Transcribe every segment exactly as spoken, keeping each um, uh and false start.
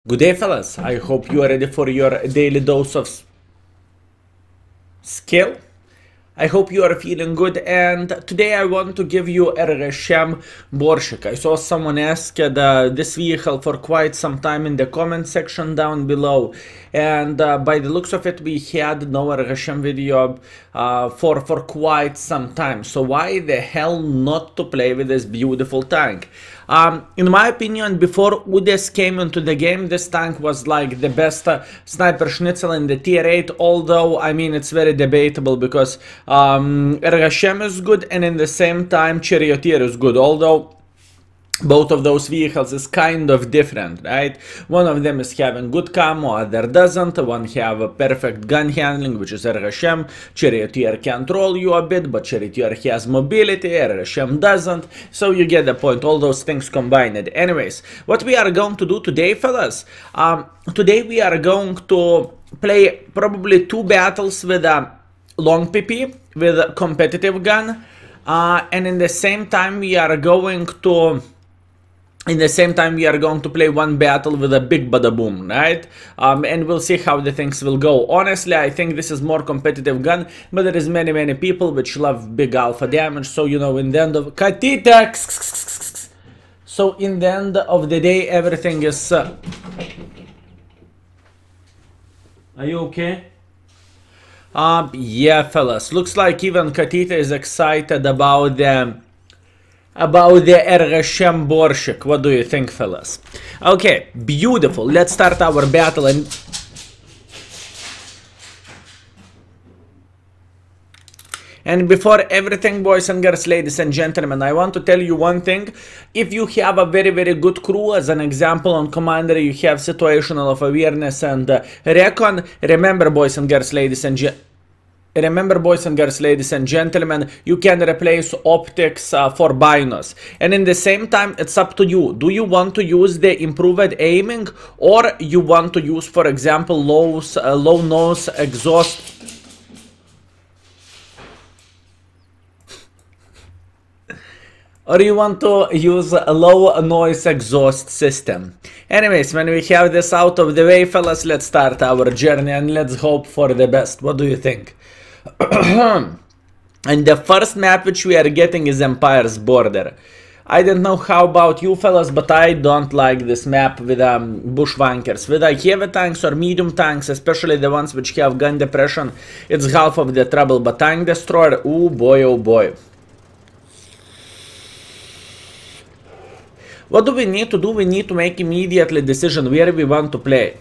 Good day, fellas. I hope you are ready for your daily dose of skill. I hope you are feeling good, and today I want to give you a Reshem Borsig. I saw someone ask uh, this vehicle for quite some time in the comment section down below, and uh, by the looks of it we had no Reshem video uh, for, for quite some time. So why the hell not to play with this beautiful tank? Um, in my opinion, before Udes came into the game, this tank was like the best uh, sniper schnitzel in the tier eight, although, I mean, it's very debatable because um, Reshem is good and in the same time Charioteer is good, although both of those vehicles is kind of different, right? One of them is having good camo, other doesn't. One have a perfect gun handling, which is Reshem. Charioteer can troll you a bit, but Charioteer has mobility, Reshem doesn't. So you get the point, all those things combined. Anyways, what we are going to do today, fellas, um, today we are going to play probably two battles with a long P P, with a competitive gun, uh, and in the same time we are going to In the same time, we are going to play one battle with a big Baboon, right? Um, and we'll see how the things will go. Honestly, I think this is more competitive gun, but there is many, many people which love big alpha damage. So, you know, in the end of Katyte, so in the end of the day, everything is. Uh... Are you okay? Um, yeah, fellas. Looks like even Katyte is excited about the. About the Reshem Borsig. What do you think, fellas? Okay, beautiful. Let's start our battle. And And before everything, boys and girls, ladies and gentlemen, I want to tell you one thing. If you have a very, very good crew, as an example on Commander, you have situational of awareness and uh, recon. Remember, boys and girls, ladies and gentlemen, Remember, boys and girls, ladies and gentlemen, you can replace optics uh, for binos. And in the same time, it's up to you. Do you want to use the improved aiming, or you want to use, for example, low, uh, low nose exhaust? Or you want to use a low noise exhaust system? Anyways, when we have this out of the way, fellas, let's start our journey and let's hope for the best. What do you think? And the first map which we are getting is Empire's Border. I don't know how about you fellas, but I don't like this map with um, bushwankers. With uh, heavy tanks or medium tanks, especially the ones which have gun depression, it's half of the trouble. But tank destroyer, oh boy, oh boy. What do we need to do? We need to make immediately decision where we want to play.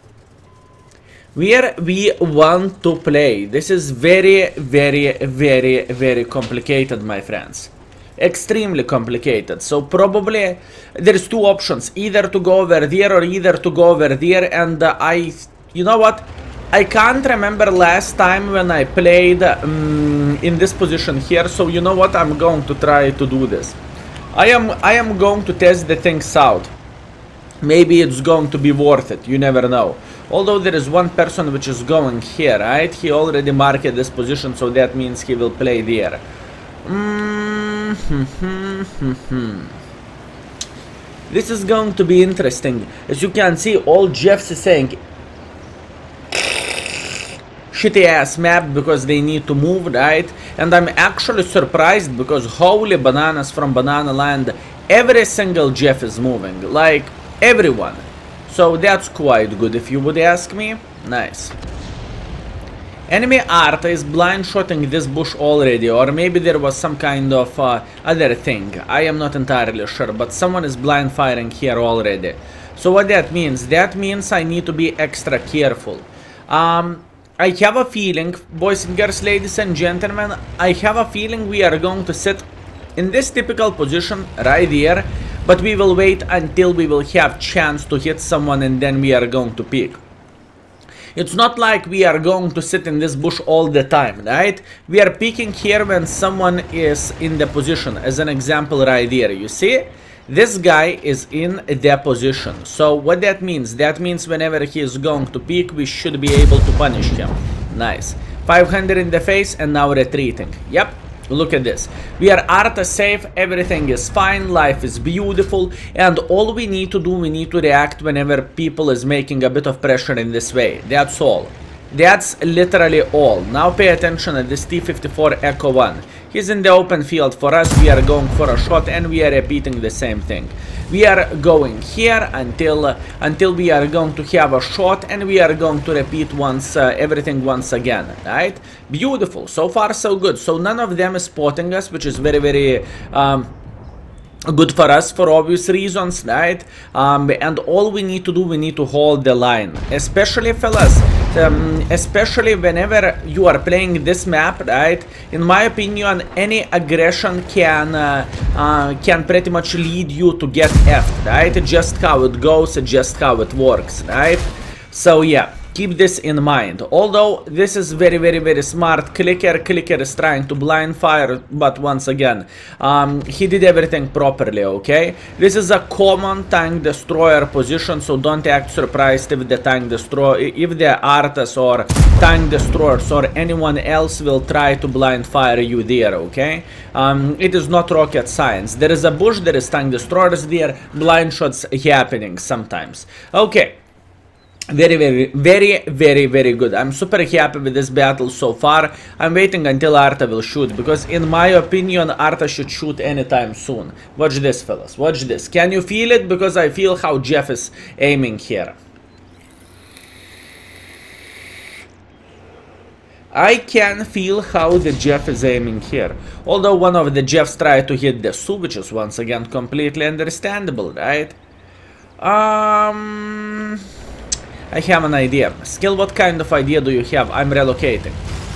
Where we want to play. This is very, very, very, very complicated, my friends. Extremely complicated. So probably there's two options. Either to go over there or either to go over there. And uh, I, you know what? I can't remember last time when I played um, in this position here. So you know what? I'm going to try to do this. I am, I am going to test the things out. Maybe it's going to be worth it. You never know. Although there is one person which is going here, right? He already marked this position, so that means he will play there. Mm-hmm. This is going to be interesting. As you can see, all Jeffs is saying shitty ass map because they need to move, right? And I'm actually surprised because holy bananas from Banana Land, every single Jeff is moving. Like, everyone. So that's quite good if you would ask me. Nice. Enemy Arta is blind shotting this bush already, or maybe there was some kind of uh, other thing. I am not entirely sure, but someone is blind firing here already. So what that means? That means I need to be extra careful. Um, I have a feeling, boys and girls, ladies and gentlemen, I have a feeling we are going to sit in this typical position right here. But we will wait until we will have chance to hit someone and then we are going to pick. It's not like we are going to sit in this bush all the time, right? We are picking here when someone is in the position. As an example right here, you see? This guy is in the position. So what that means? That means whenever he is going to pick, we should be able to punish him. Nice. five hundred in the face and now retreating. Yep. Look at this. We are Arta safe, everything is fine, life is beautiful, and all we need to do, we need to react whenever people is making a bit of pressure in this way. That's all. That's literally all. Now pay attention at this T fifty-four Echo one. He's in the open field for us, we are going for a shot, and we are repeating the same thing. We are going here until uh, until we are going to have a shot, and we are going to repeat once uh, everything once again, right? Beautiful. So far so good. So none of them is spotting us, which is very very um, good for us for obvious reasons, right? Um, and all we need to do, we need to hold the line, especially fellas, um, especially whenever you are playing this map, right? In my opinion, any aggression can uh, uh, can pretty much lead you to get F'd, right? Just how it goes, just how it works, right? So yeah, keep this in mind. Although this is very very very smart. Clicker Clicker is trying to blind fire, but once again um, he did everything properly, okay? This is a common tank destroyer position, so don't act surprised if the tank destroy if the Artas or tank destroyers or anyone else will try to blind fire you there, okay? Um, it is not rocket science. There is a bush, there is tank destroyers there, blind shots happening sometimes, okay? Very, very, very, very, very good. I'm super happy with this battle so far. I'm waiting until Arta will shoot, because in my opinion, Arta should shoot anytime soon. Watch this, fellas. Watch this. Can you feel it? Because I feel how Jeff is aiming here. I can feel how the Jeff is aiming here. Although one of the Jeffs tried to hit the Sue, which is once again completely understandable, right? Um... I have an idea. Skill, what kind of idea do you have? I'm relocating.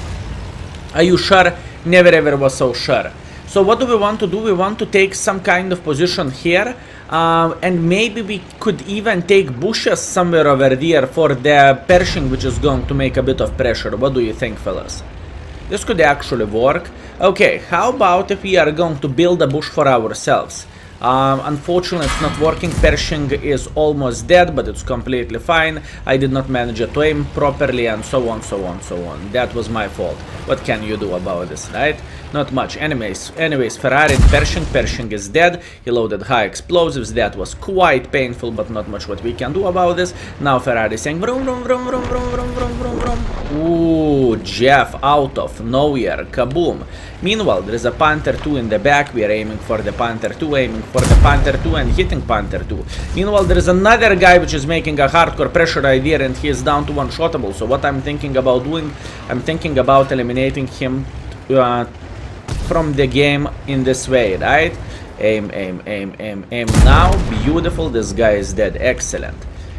Are you sure? Never ever was so sure. So what do we want to do? We want to take some kind of position here. Uh, and maybe we could even take bushes somewhere over there for the Pershing, which is going to make a bit of pressure. What do you think, fellas? This could actually work. Okay, how about if we are going to build a bush for ourselves? Um, unfortunately, it's not working. Pershing is almost dead, but it's completely fine. I did not manage to aim properly, and so on, so on, so on. That was my fault. What can you do about this, right? Not much. Anyways, anyways, Ferrari and Pershing. Pershing is dead. He loaded high explosives. That was quite painful, but not much what we can do about this. Now Ferrari saying vroom, vroom, vroom, vroom, vroom, vroom, vroom, vroom, vroom. Ooh, Jeff out of nowhere. Kaboom. Meanwhile, there is a Panther two in the back. We are aiming for the Panther two, aiming for the Panther two and hitting Panther two. Meanwhile, there is another guy which is making a hardcore pressure idea, and he is down to one-shottable. So what I'm thinking about doing, I'm thinking about eliminating him uh, from the game in this way, right? Aim, aim, aim, aim, aim. Now, beautiful. This guy is dead. Excellent.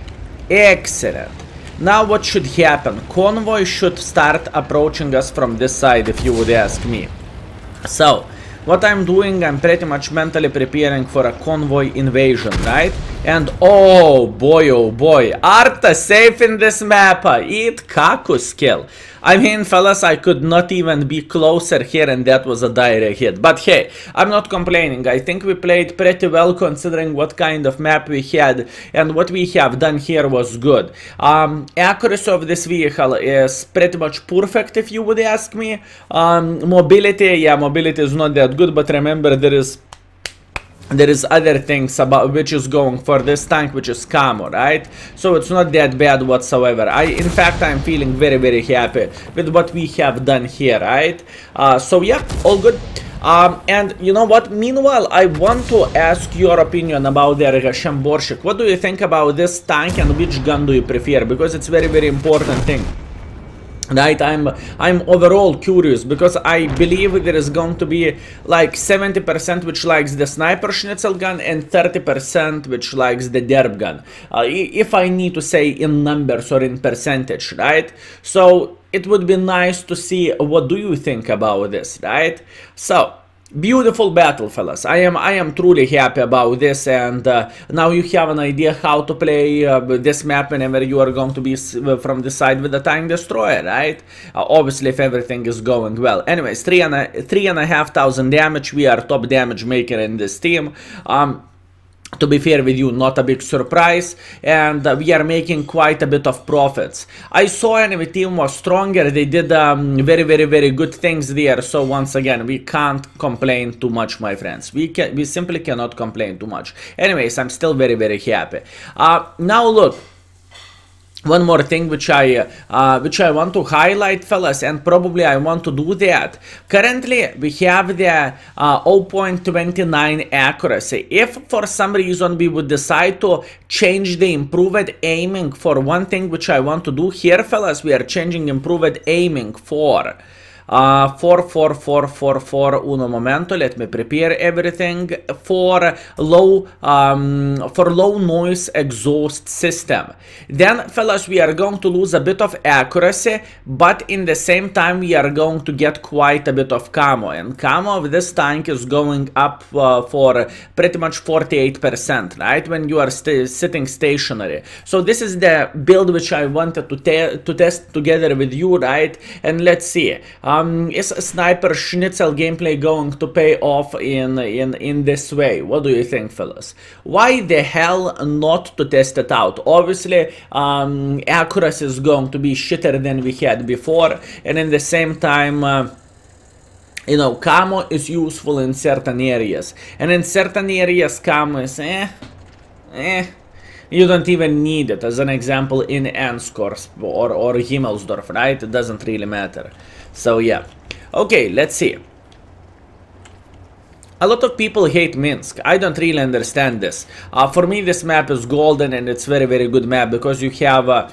Excellent. Now what should happen? Convoy should start approaching us from this side, if you would ask me. So, what I'm doing, I'm pretty much mentally preparing for a convoy invasion, right? And oh boy, oh boy, Arta safe in this map. Eat kaku skill. I mean, fellas, I could not even be closer here, and that was a direct hit. But hey, I'm not complaining. I think we played pretty well considering what kind of map we had, and what we have done here was good. Um, accuracy of this vehicle is pretty much perfect, if you would ask me. Um, mobility, yeah, mobility is not that good, but remember, there is there is other things about which is going for this tank, which is camo, right? So it's not that bad whatsoever. I in fact I'm feeling very very happy with what we have done here, right? Uh, so yeah, all good. Um, and you know what, meanwhile, I want to ask your opinion about the Borsig. What do you think about this tank, and which gun do you prefer? Because it's very very important thing. Right, I'm I'm overall curious, because I believe there is going to be like seventy percent which likes the sniper schnitzel gun and thirty percent which likes the derb gun, uh, if I need to say in numbers or in percentage, right? So it would be nice to see what do you think about this, right? So beautiful battle, fellas. I am I am truly happy about this, and uh, now you have an idea how to play uh, this map whenever you are going to be from the side with the tank destroyer, right? Uh, obviously, if everything is going well. Anyways, three and a three and a half thousand damage. We are top damage maker in this team. Um. To be fair with you, not a big surprise, and uh, we are making quite a bit of profits. I saw enemy team was stronger, they did um, very very very good things there, so once again we can't complain too much, my friends. We can we simply cannot complain too much. Anyways, I'm still very very happy. Uh, now look, one more thing which I uh, which I want to highlight, fellas, and probably I want to do that. Currently we have the uh, zero point two nine accuracy. If for some reason we would decide to change the improved aiming for one thing which I want to do here, fellas, we are changing improved aiming for Uh, four four four four four uno momento, let me prepare everything for low um, for low noise exhaust system. Then fellas, we are going to lose a bit of accuracy, but in the same time we are going to get quite a bit of camo, and camo of this tank is going up uh, for pretty much forty-eight percent, right, when you are st sitting stationary. So this is the build which I wanted to, te to test together with you, right, and let's see. Um, is Sniper Schnitzel gameplay going to pay off in, in, in this way? What do you think, fellas? Why the hell not to test it out? Obviously, um, accuracy is going to be shitter than we had before, and in the same time, uh, you know, camo is useful in certain areas, and in certain areas camo is eh, eh. You don't even need it, as an example in Enskor or, or Himmelsdorf, right? It doesn't really matter. So yeah. Okay, let's see. A lot of people hate Minsk. I don't really understand this. Uh, for me, this map is golden, and it's very, very good map, because you have... Uh,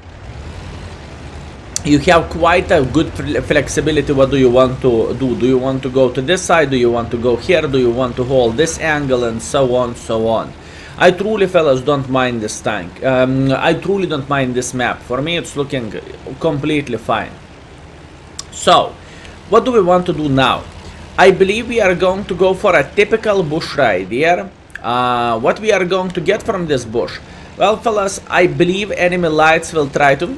You have quite a good flexibility. What do you want to do? Do you want to go to this side? Do you want to go here? Do you want to hold this angle? And so on, so on. I truly, fellas, don't mind this tank. Um, I truly don't mind this map. For me, it's looking completely fine. So, what do we want to do now? I believe we are going to go for a typical bush ride here. Uh, what we are going to get from this bush? Well, fellas, I believe enemy lights will try to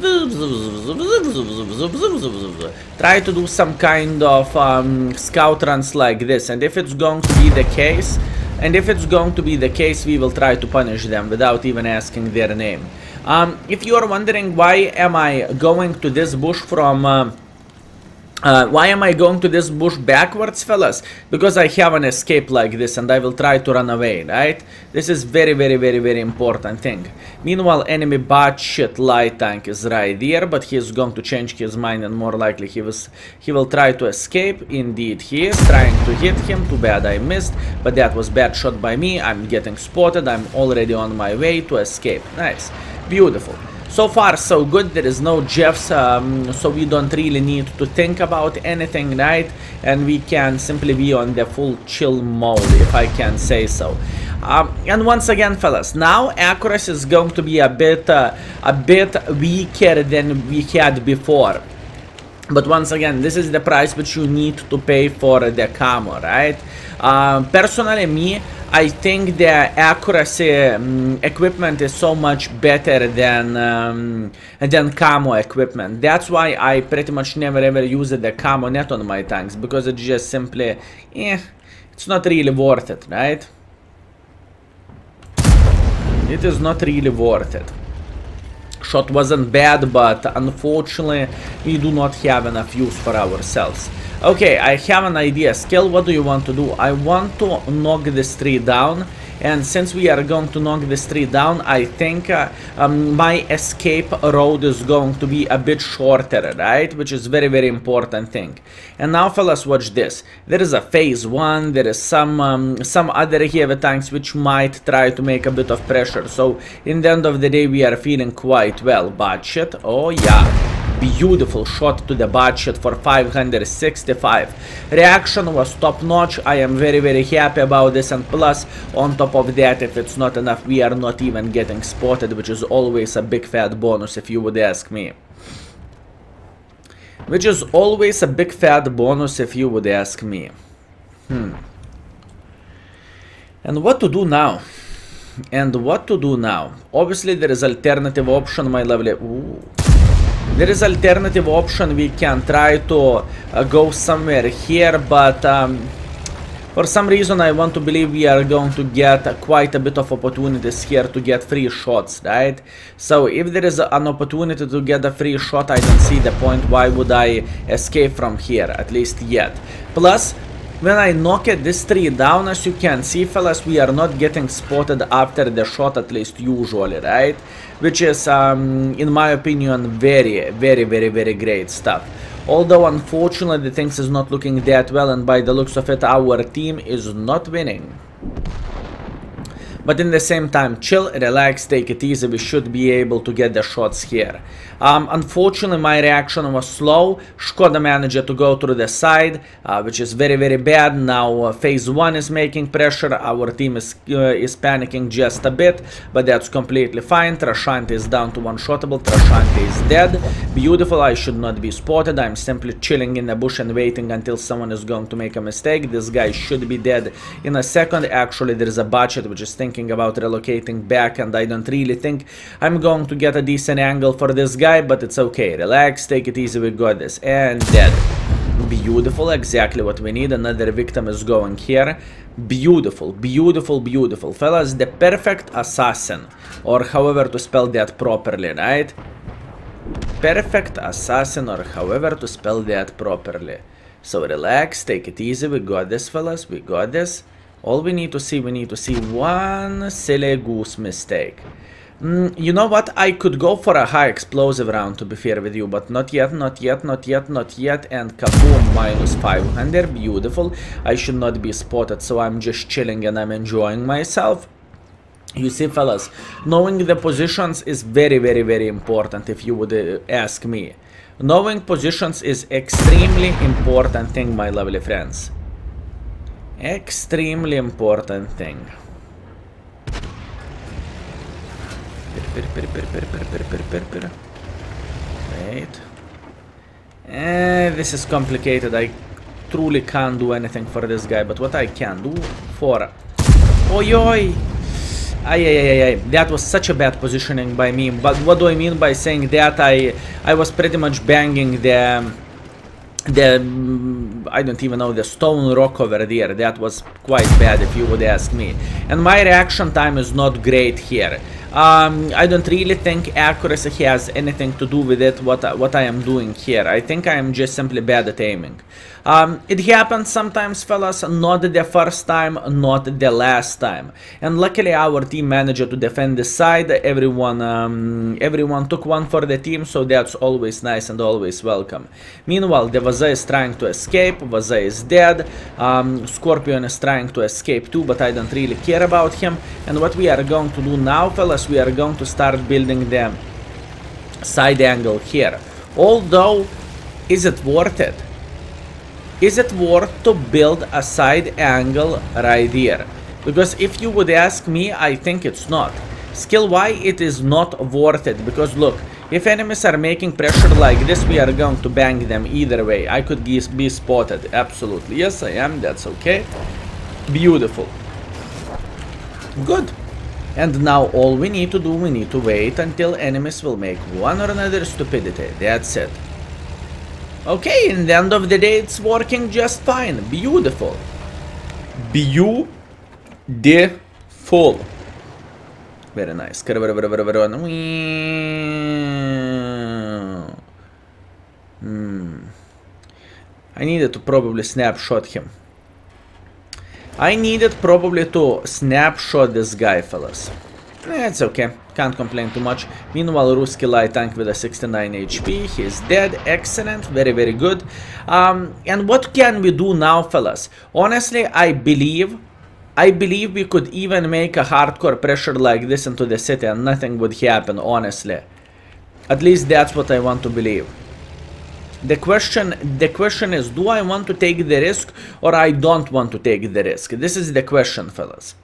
try to do some kind of um, scout runs like this, and if it's going to be the case, and if it's going to be the case, we will try to punish them without even asking their name. Um, if you are wondering why am I going to this bush from uh, Uh, why am I going to this bush backwards, fellas? Because I have an escape like this, and I will try to run away, right? This is very, very, very, very important thing. Meanwhile, enemy bot shit light tank is right there, but he is going to change his mind, and more likely he was he will try to escape. Indeed, he is trying to hit him. Too bad I missed, but that was bad shot by me. I'm getting spotted. I'm already on my way to escape. Nice, beautiful. So far, so good. There is no Jeffs, um, so we don't really need to think about anything, right? And we can simply be on the full chill mode, if I can say so. Um, and once again, fellas, now accuracy is going to be a bit, uh, a bit weaker than we had before. But once again, this is the price which you need to pay for the camo, right? Uh, personally, me, I think the accuracy um, equipment is so much better than um, than camo equipment. That's why I pretty much never ever use the camo net on my tanks, because it's just simply, eh, it's not really worth it, right? It is not really worth it. Shot wasn't bad, but unfortunately we do not have enough use for ourselves. Okay, I have an idea. Skill, what do you want to do? I want to knock this tree down, and since we are going to knock this tree down, I think uh, um, my escape road is going to be a bit shorter, right? Which is very, very important thing. And now, fellas, watch this. There is a phase one. There is some um, some other heavy tanks which might try to make a bit of pressure. So, in the end of the day, we are feeling quite well. But shit, oh yeah. Beautiful shot to the budget for five hundred sixty-five. Reaction was top notch. I am very, very happy about this, and plus on top of that, if it's not enough, we are not even getting spotted, which is always a big fat bonus, if you would ask me. Which is always a big fat bonus, if you would ask me. Hmm. And what to do now? And what to do now? Obviously, there is alternative option, my lovely. Ooh. There is alternative option. We can try to uh, go somewhere here, but um, For some reason I want to believe we are going to get uh, quite a bit of opportunities here to get free shots, right? So if there is an opportunity to get a free shot, I don't see the point why would I escape from here, at least yet. Plus, when I knock at this tree down, as you can see, fellas, we are not getting spotted after the shot, at least usually, right? Which is, um, in my opinion, very, very, very, very great stuff. Although, unfortunately, things is not looking that well, and by the looks of it, our team is not winning. But in the same time, chill, relax, take it easy, we should be able to get the shots here. Um, unfortunately, my reaction was slow. Skoda managed to go through the side, uh, which is very, very bad. Now, uh, phase one is making pressure. Our team is, uh, is panicking just a bit, but that's completely fine. Trashante is down to one-shottable. Trashante is dead. Beautiful, I should not be spotted. I'm simply chilling in the bush and waiting until someone is going to make a mistake. This guy should be dead in a second. Actually, there is a budget which is thinking about relocating back, and I don't really think I'm going to get a decent angle for this guy, but it's okay. Relax, take it easy, we got this. And dead. Beautiful, exactly what we need. Another victim is going here. Beautiful, beautiful, beautiful. Fellas, the perfect assassin, or however to spell that properly, right? Perfect assassin, or however to spell that properly. So relax, take it easy, we got this, fellas, we got this. All we need to see, we need to see one silly goose mistake. Mm, you know what? I could go for a high explosive round, to be fair with you, but not yet, not yet, not yet, not yet. And kaboom, minus five hundred. Beautiful. I should not be spotted, so I'm just chilling and I'm enjoying myself. You see, fellas, knowing the positions is very, very, very important, if you would uh, ask me. Knowing positions is extremely important thing, my lovely friends. Extremely important thing. Wait. Eh, this is complicated. I truly can't do anything for this guy, but what I can do for... Oi oi! Ay, ay, ay, ay. That was such a bad positioning by me. But what do I mean by saying that? I, I was pretty much banging the... The, I don't even know, the stone rock over there. That was quite bad, if you would ask me. And my reaction time is not great here. Um, I don't really think accuracy has anything to do with it, what, what I am doing here. I think I am just simply bad at aiming. Um, it happens sometimes, fellas, not the first time, not the last time. And luckily our team managed to defend this side. Everyone, um, everyone took one for the team, so that's always nice and always welcome. Meanwhile, the Vaza is trying to escape. Vaza is dead. Um, Scorpion is trying to escape too, but I don't really care about him. And what we are going to do now, fellas, we are going to start building the side angle here. Although, is it worth it? Is it worth to build a side angle right here? Because if you would ask me, I think it's not. Skill-wise, it is not worth it. Because look, if enemies are making pressure like this, we are going to bang them either way. I could be spotted. Absolutely. Yes, I am. That's okay. Beautiful. Good. And now all we need to do, we need to wait until enemies will make one or another stupidity. That's it. Okay, in the end of the day, it's working just fine. Beautiful. Beautiful. Very nice. Hmm. I needed to probably snapshot him. I needed probably to snapshot this guy, fellas. Eh, it's okay. Can't complain too much. Meanwhile, Ruski light tank with a sixty-nine H P. He's dead. Excellent. Very, very good. Um, and what can we do now, fellas? Honestly, I believe... I believe we could even make a hardcore pressure like this into the city and nothing would happen, honestly. At least that's what I want to believe. The question, the question is, do I want to take the risk or I don't want to take the risk? This is the question, fellas.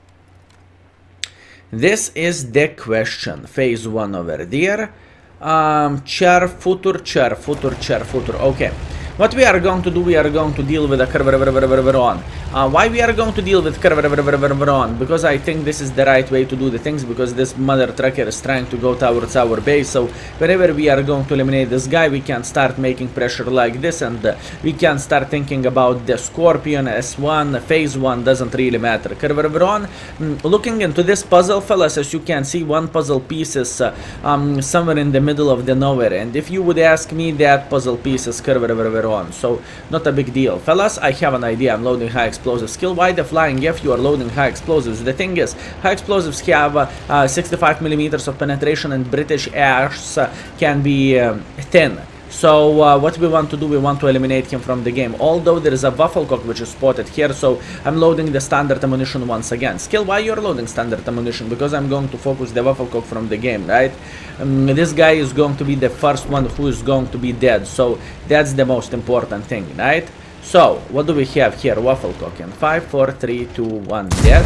This is the question. Phase one over there. Um, chair footer, chair footer, chair footer. Okay. What we are going to do, we are going to deal with a curve on. Uh, why we are going to deal with Kerveron? Because I think this is the right way to do the things, because this mother trucker is trying to go towards our base. So whenever we are going to eliminate this guy, we can start making pressure like this, and uh, we can start thinking about the Scorpion, S one, phase one, doesn't really matter. Kerveron, mm, looking into this puzzle, fellas, as you can see, one puzzle piece is uh, um, somewhere in the middle of the nowhere, and if you would ask me, that puzzle piece is Kerveron, so not a big deal. Fellas, I have an idea. I'm loading high explosive skill. Why the flying F? You are loading high explosives. The thing is, high explosives have uh, uh, sixty-five millimeters of penetration, and British ash uh, can be um, thin. So uh, what we want to do, we want to eliminate him from the game. Although there is a waffle cock which is spotted here, so I'm loading the standard ammunition once again. Skill, why you're loading standard ammunition? Because I'm going to focus the waffle cock from the game, right? Um, this guy is going to be the first one who is going to be dead, so that's the most important thing, right? So what do we have here? Waffle cock in five, four, three, two, one, dead.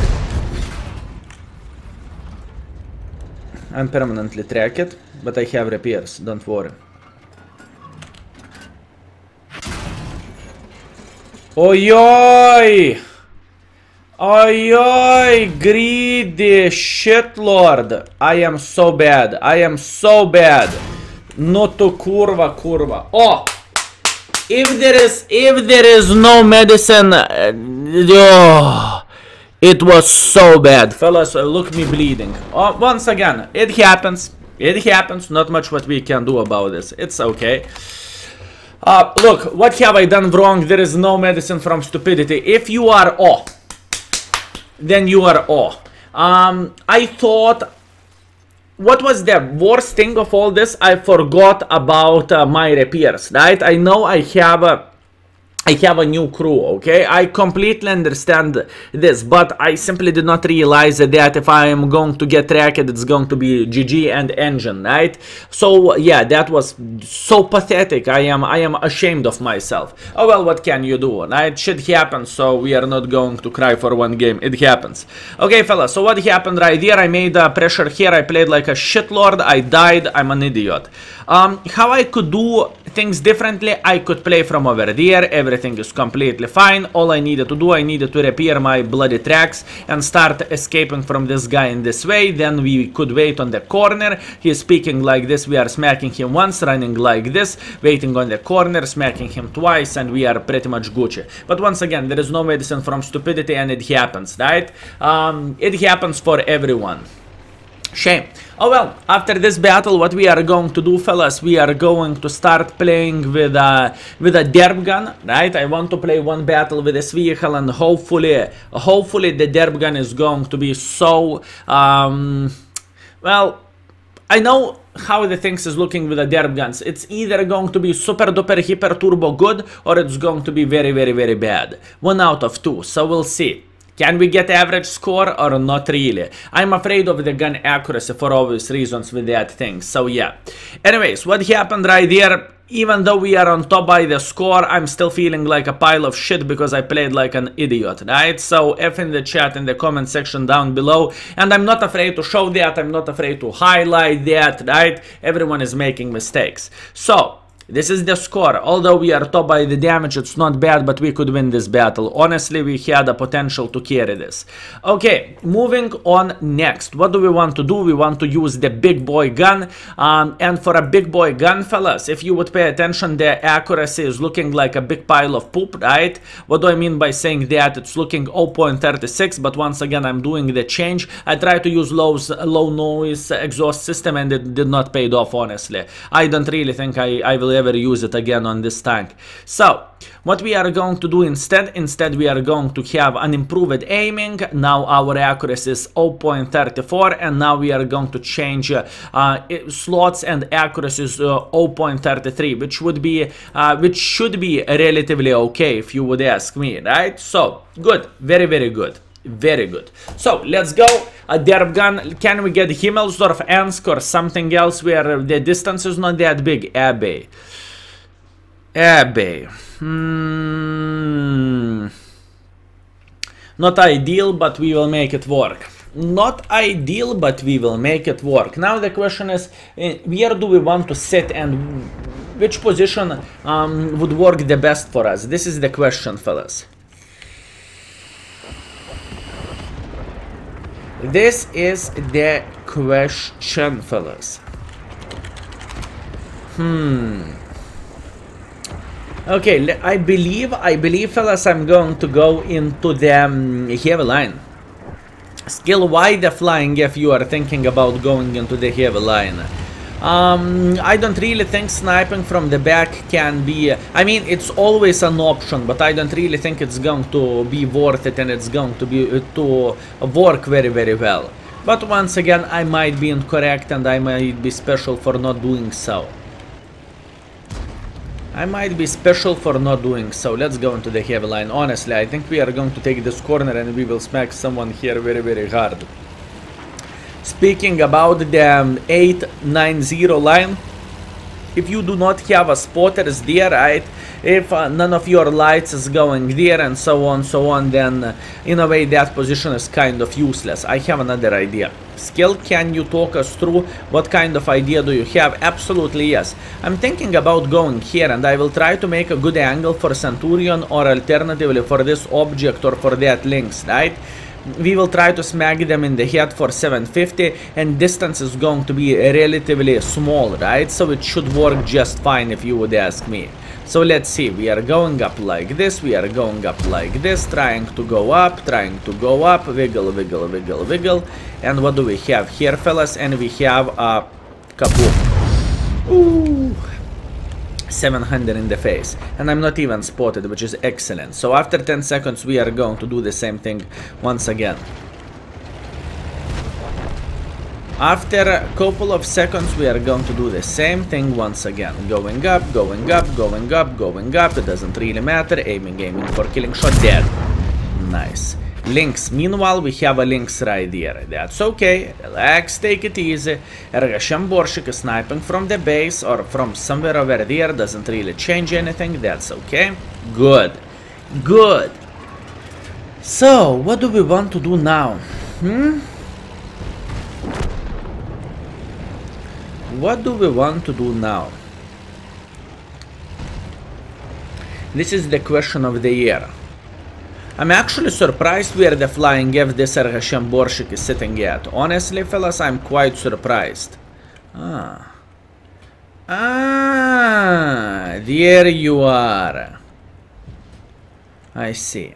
I'm permanently tracked, but I have repairs, don't worry. Oi oi! Oi oi! Greedy shitlord! I am so bad. I am so bad. No to kurva kurva. Oh! If there is if there is no medicine, uh, oh, it was so bad, fellas. Uh, look me bleeding. Oh, once again, it happens. It happens. Not much what we can do about this. It's okay. Uh, look, what have I done wrong? There is no medicine from stupidity. If you are O, then you are O. Um, I thought, what was the worst thing of all this? I forgot about uh, my repairs, right? I know I have a... I have a new crew, okay? I completely understand this, but I simply did not realize that if I am going to get tracked, it's going to be G G and engine, right? So yeah, that was so pathetic. I am I am ashamed of myself. Oh well, what can you do, right? Shit happens, so we are not going to cry for one game. It happens. Okay, fellas, so what happened right here? I made uh, pressure here. I played like a shitlord. I died. I'm an idiot. Um, how I could do things differently? I could play from over there. Everything is completely fine. All I needed to do, I needed to repair my bloody tracks and start escaping from this guy in this way. Then we could wait on the corner. He is speaking like this. We are smacking him once, running like this, waiting on the corner, smacking him twice, and we are pretty much Gucci. But once again, there is no medicine from stupidity, and it happens, right? Um, it happens for everyone. Shame. Oh well, after this battle, what we are going to do, fellas, we are going to start playing with a with a derp gun, right? I want to play one battle with this vehicle, and hopefully, hopefully the derp gun is going to be so, um, well, I know how the things is looking with the derp guns. It's either going to be super duper hyper turbo good, or it's going to be very, very, very bad. One out of two, so we'll see. Can we get average score or not really? I'm afraid of the gun accuracy for obvious reasons with that thing, so yeah. Anyways, what happened right here? Even though we are on top by the score, I'm still feeling like a pile of shit because I played like an idiot, right? So F in the chat, in the comment section down below. And I'm not afraid to show that, I'm not afraid to highlight that, right? Everyone is making mistakes. So this is the score. Although we are top by the damage, it's not bad, but we could win this battle. Honestly, we had a potential to carry this. Okay, moving on next. What do we want to do? We want to use the big boy gun. Um, and for a big boy gun, fellas, if you would pay attention, the accuracy is looking like a big pile of poop, right? What do I mean by saying that? It's looking zero point three six, but once again, I'm doing the change. I tried to use low, low noise exhaust system, and it did not pay off, honestly. I don't really think I, I will ever use it again on this tank. So what we are going to do instead, instead we are going to have an improved aiming. Now our accuracy is zero point three four, and now we are going to change uh, uh, slots and accuracies uh, zero point three three, which would be uh, which should be relatively okay if you would ask me, right? So good, very very good. Very good. So let's go. A derp gun. Can we get Himmelsdorf, Ensk, or something else where the distance is not that big? Abbey. Abbey. Hmm. Not ideal, but we will make it work. Not ideal, but we will make it work. Now the question is, where do we want to sit, and which position um, would work the best for us? This is the question, fellas. This is the question, fellas. Hmm. Okay, I believe, I believe, fellas, I'm going to go into the um, heavy line. Skill, why the flying if you are thinking about going into the heavy line? Um, I don't really think sniping from the back can be... I mean, it's always an option, but I don't really think it's going to be worth it and it's going to be uh, to work very, very well. But once again, I might be incorrect and I might be special for not doing so. I might be special for not doing so. Let's go into the heavy line. Honestly, I think we are going to take this corner and we will smack someone here very, very hard. Speaking about the um, eight nine zero line, if you do not have a spotters there, right, if uh, none of your lights is going there and so on, so on, then uh, in a way that position is kind of useless. I have another idea. Skill, can you talk us through what kind of idea do you have? Absolutely yes. I'm thinking about going here and I will try to make a good angle for Centurion or alternatively for this object or for that links, right? We will try to smack them in the head for seven fifty and distance is going to be relatively small, right? So it should work just fine if you would ask me. So let's see, we are going up like this, we are going up like this, trying to go up, trying to go up, wiggle, wiggle, wiggle, wiggle. And what do we have here, fellas? And we have a kaboom. Ooh. seven hundred in the face, and I'm not even spotted, which is excellent. So after ten seconds we are going to do the same thing once again. After a couple of seconds we are going to do the same thing once again, going up, going up, going up, going up. It doesn't really matter. Aiming, aiming for killing shot. Dead. Nice. Links. Meanwhile, we have a links right there. That's okay. Relax, take it easy. Ergasham Borsig is sniping from the base or from somewhere over there. Doesn't really change anything. That's okay. Good. Good. So, what do we want to do now? Hmm? What do we want to do now? This is the question of the year. I'm actually surprised where the flying F this Ergasham Borsig is sitting at. Honestly, fellas, I'm quite surprised. Ah. Ah, there you are. I see.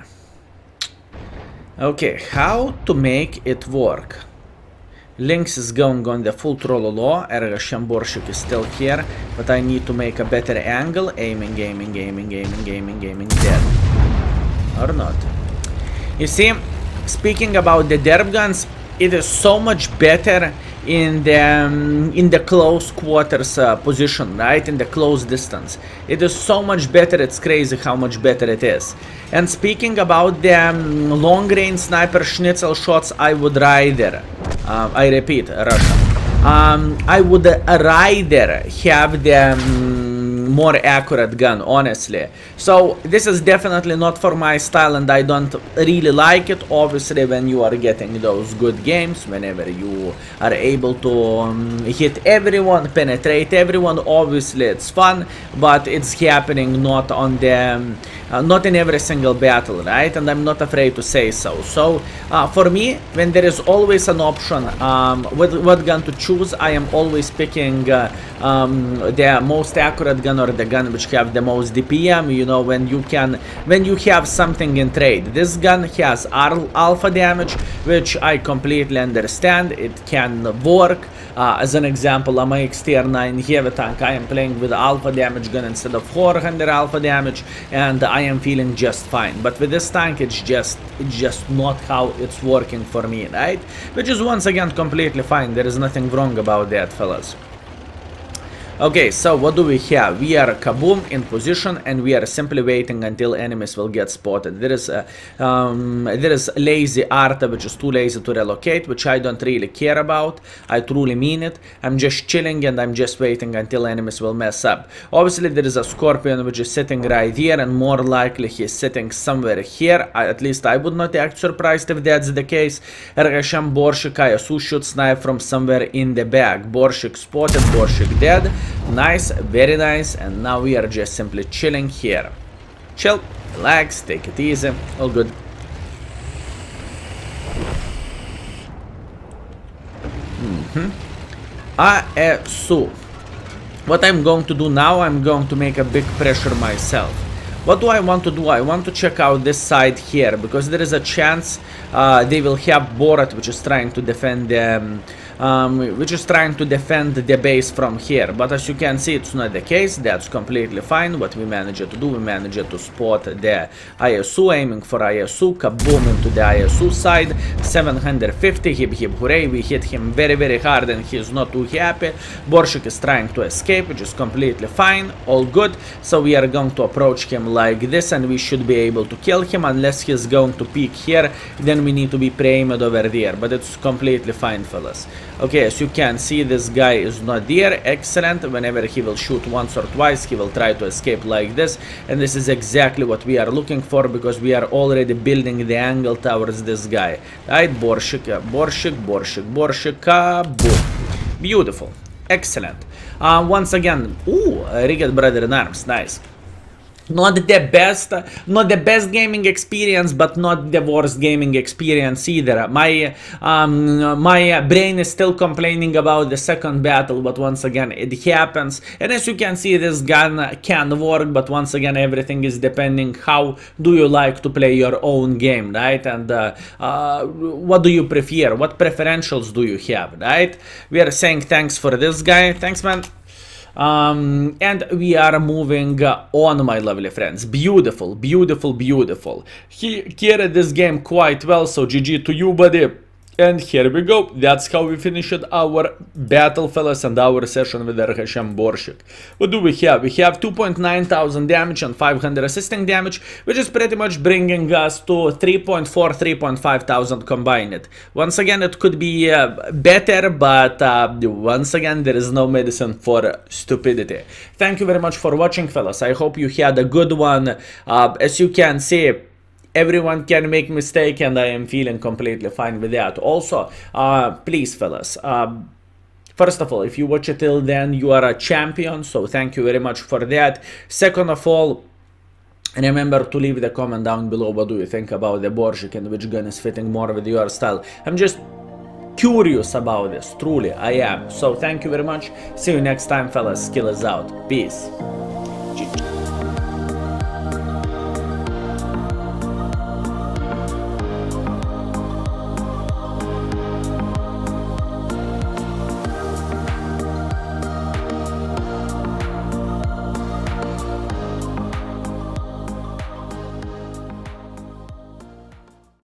Okay, how to make it work? Lynx is going on the full trollolo. Ergasham Borsig is still here, but I need to make a better angle. Aiming, aiming, aiming, aiming, aiming, aiming, dead. Or not. You see, speaking about the derp guns, it is so much better in the um, in the close quarters uh, position, right? In the close distance, it is so much better. It's crazy how much better it is. And speaking about the um, long range sniper schnitzel shots, I would rather, uh, I repeat, Russia. Um, I would rather have the um, more accurate gun, honestly. So this is definitely not for my style and I don't really like it. Obviously, when you are getting those good games, whenever you are able to um, hit everyone, penetrate everyone, obviously it's fun, but it's happening not on the um, uh, not in every single battle, right? And I'm not afraid to say so. So uh, for me, when there is always an option um, with what gun to choose, I am always picking uh, um, the most accurate gun or the gun which have the most D P M. You know, when you can, when you have something in trade. This gun has alpha damage, which I completely understand. It can work. Uh, as an example, on my X T R nine heavy tank, I am playing with alpha damage gun instead of four hundred alpha damage, and I am feeling just fine. But with this tank, it's just, it's just not how it's working for me, right? Which is once again completely fine. There is nothing wrong about that, fellas. Okay, so what do we have? We are kaboom in position and we are simply waiting until enemies will get spotted. There is a, um, there is lazy Arta, which is too lazy to relocate, which I don't really care about. I truly mean it. I'm just chilling and I'm just waiting until enemies will mess up. Obviously, there is a Scorpion which is sitting right here and more likely he's sitting somewhere here. I, at least I would not act surprised if that's the case. Ergasham Borsig, I assume should snipe from somewhere in the back. Borsig spotted, Borsig dead. Nice, very nice, and now we are just simply chilling here. Chill, relax, take it easy, all good. Mm-hmm. A S U. What I'm going to do now, I'm going to make a big pressure myself. What do I want to do? I want to check out this side here, because there is a chance uh, they will have Borat, which is trying to defend them, um, which is trying to defend the base from here. But as you can see, it's not the case. That's completely fine. What we managed to do, we managed to spot the I S U, aiming for I S U, kaboom into the I S U side, seven hundred fifty, hip hip hooray, we hit him very very hard and he's not too happy. Borsig is trying to escape, which is completely fine, all good. So we are going to approach him like this and we should be able to kill him, unless he's going to peek here, then we need to be pre-aimed over there, but it's completely fine, fellas. Okay, as you can see, this guy is not there. Excellent. Whenever he will shoot once or twice, he will try to escape like this, and this is exactly what we are looking for, because we are already building the angle towards this guy. Right, Borsig, Borsig, Borsig, Borsig, boom. Beautiful. Excellent. Uh, once again, ooh, Rigged Brother in Arms, nice. Not the best, not the best gaming experience, but not the worst gaming experience either. My um, my brain is still complaining about the second battle, but once again, it happens. And as you can see, this gun can work, but once again, everything is depending how do you like to play your own game, right? And uh, uh, what do you prefer? What preferentials do you have, right? We are saying thanks for this guy. Thanks, man. Um, and we are moving uh, on, my lovely friends. Beautiful, beautiful, beautiful. He carried this game quite well, so G G to you, buddy. And here we go. That's how we finished our battle, fellas, and our session with Erhashem Borsig. What do we have? We have two point nine thousand damage and five hundred assisting damage, which is pretty much bringing us to three point four, three point five thousand combined. Once again, it could be uh, better, but uh, once again, there is no medicine for stupidity. Thank you very much for watching, fellas. I hope you had a good one. Uh, as you can see, everyone can make mistake, and I am feeling completely fine with that. Also, uh, please, fellas, uh, first of all, if you watch it till then, you are a champion, so thank you very much for that. Second of all, remember to leave the comment down below. What do you think about the Borsig and which gun is fitting more with your style? I'm just curious about this, truly, I am. So thank you very much. See you next time, fellas. Skill is out. Peace. G G.